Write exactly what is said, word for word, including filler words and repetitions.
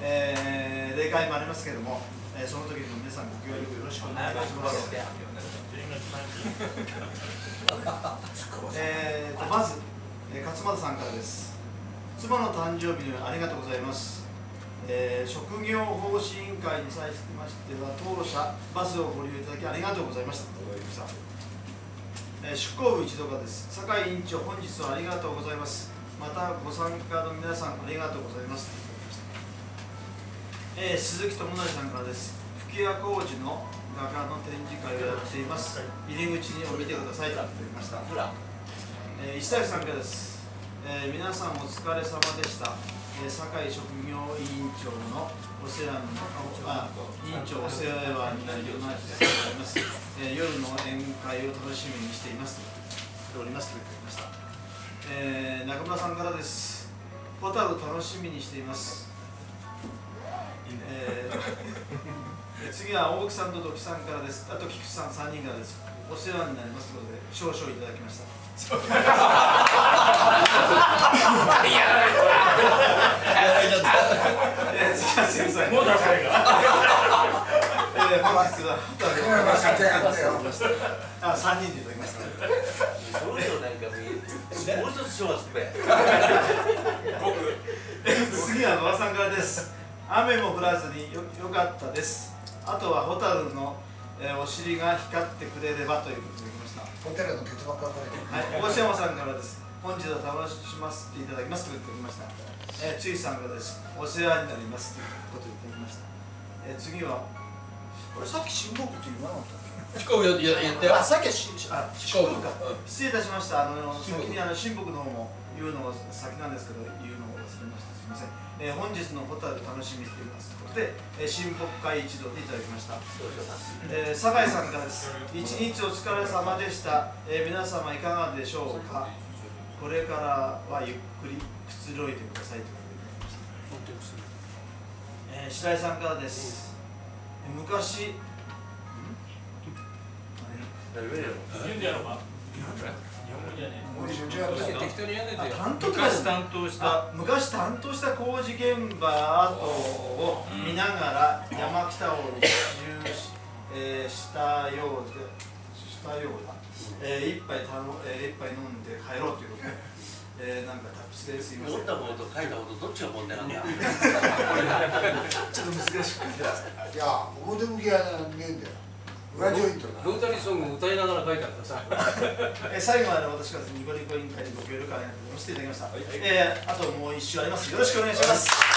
えー、例会もありますけれども、えー、その時にも皆さんご協力よろしくお願いします。えーとまず、えー、勝俣さんからです。妻の誕生日にありがとうございます。えー、職業奉仕委員会に際しましては当社バスをご利用いただきありがとうございました。えー、出向部一同課です。酒井委員長、本日はありがとうございます。またご参加の皆さんありがとうございます。えー、鈴木智成さんからです。吹屋工事の画家の展示会をやっています。入り口にお見てくださいと言っておりました。えー、石崎さんからです。えー、皆さんお疲れ様でした。えー、堺職業委員長のお世話にあ委員長お世話になりましております。えー、夜の宴会を楽しみにしていますとおりますと言っておりました。えー、中村さんからです。ホタル楽しみにしています。えー、次は大木さんと土木さんからです。あと菊池さんさんにんからです。お世話になりますということで少々いただきました。もう出さないから。えー、本日はホタルをあさんにんでいただきました。 そろそろなんかもう一つ賞はすべ。 次は馬場さんからです。雨も降らずに よ, よかったです。あとはホタルの、えー、お尻が光ってくれればということできました。 ホテルの結膜が書いてはい、大島さんからです。本日は楽しませていただきますと言っておりました。えー、ついさんからです。お世話になりますということを言っておりました。えー、次は、これさっき新木って言わなかったっけ？ 四国やってよ。 あ、さっきはしあ四国か。失礼いたしました。あの先にあの新木の方も言うのが先なんですけど、言うのを忘れました。すみません。えー、本日のホタル楽しみにしています。で、えー、新北会一同でいただきました。えー、酒井さんからです。一日お疲れ様でした。えー、皆様いかがでしょうか。これからはゆっくりくつろいでくださいということでいただきました。えー、白井さんからです。えー、昔、 適当にやんでてよ。 昔担当した昔担当した工事現場跡を見ながら山北を一周し、えー、したようでしたようだ。えー、一杯たの、えー、一杯飲んで帰ろうということで、えー、なんか達筆ですいません。 思ったものと書いたことどっちが問題なんだ。 ちょっと難しくて。 いや、表向きは見えんだよ。裏ジョイントだ。 ロータリーソング歌いながら書いてあったさ。 えー、最後まで私からニコニコ委員会にご協力ありがとうございました。えー、あともう一周あります。よろしくお願いします。